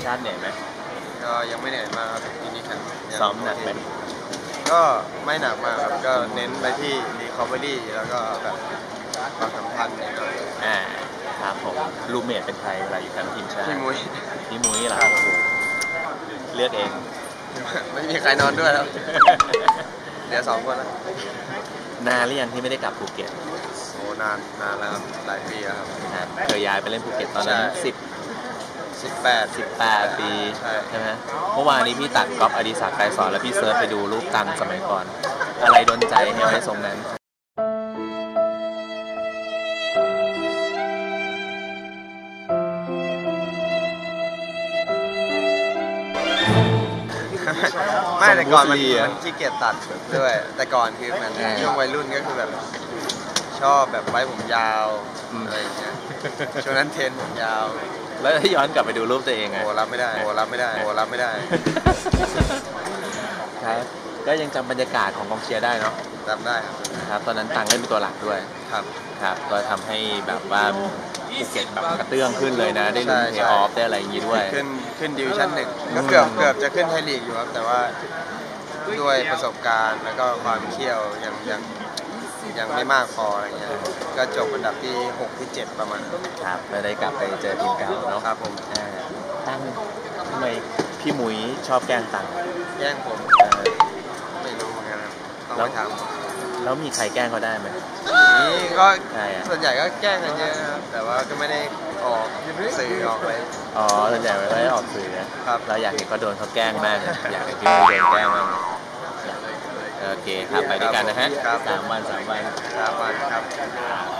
าติเหนื่อยไหมก็ยังไม่เหนื่อยมากครับปีนี้ครับซ้อมหนักไหมก็ไม่หนักมากครับก็เน้นไปที่ recovery แล้วก็แบบความสัมพันธ์นิดหน่อยครับผมรูมเมทเป็นใครเวลาอยู่แคมป์ทีมชาติพี่มุ้ยเหรอเลือกเองไม่มีใครนอนด้วยแล้วเดี๋ยว2 คนแล้วนานหรือยังที่ไม่ได้กลับภูเก็ตโอ้นานแล้วครับหลายปีแล้วครับเคยย้ายไปเล่นภูเก็ตตอนนั้น18 ปีใช่ไหมเมื่อวานนี้พี่ตัดก๊อฟอดิศักดิ์ไกรสอนแล้วพี่เซิร์ชไปดูรูปตังสมัยก่อนอะไรโดนใจให้ไว้ทรงนั้นไม่แต่ก่อนมันขี้เกียจตัดด้วยแต่ก่อนคือมันช่วงวัยรุ่นก็คือแบบชอบแบบไว้ผมยาวอะไรอย่างเงี้ยช่วงนั้นเทรนผมยาวแล้วย้อนกลับไปดูรูปตัวเองไงโอ้รับไม่ได้ครับก็ยังจำบรรยากาศของกองเชียร์ได้เนาะจำได้ครับตอนนั้นตังเล่นเป็นตัวหลักด้วยครับก็ทำให้แบบว่าภูเก็ตแบบกระเตื้องขึ้นเลยนะได้ลุ้นเพลย์ออฟได้อะไรอย่างงี้ด้วยขึ้นดิวิชั่น 1ก็เกือบจะขึ้นไทยลีกอยู่ครับแต่ว่าด้วยประสบการณ์แล้วก็ความเชี่ยวยังไม่มากพออะไรเงี้ยก็จบอันดับที่6 ที่ 7ประมาณครับไม่ได้กลับไปเจอทีมเก่าเนาะครับผมตั้งทำไมพี่หมุยชอบแกล้งตังแกล้งผมไม่รู้เหมือนกันต้องไปถามแล้วมีใครแกล้งเขาได้ไหมนี่ก็ส่วนใหญ่ก็แกล้งกันเยอะครับแต่ว่าก็ไม่ได้ออกสื่อออกอะไรส่วนใหญ่ไม่ได้ออกสื่อนะครับเราอยากเห็นเขาโดนเขาแกล้งมากอยากเห็นพี่โดนแกล้งมากโอเคครับไปด้วยกันนะฮะ3 วันครับ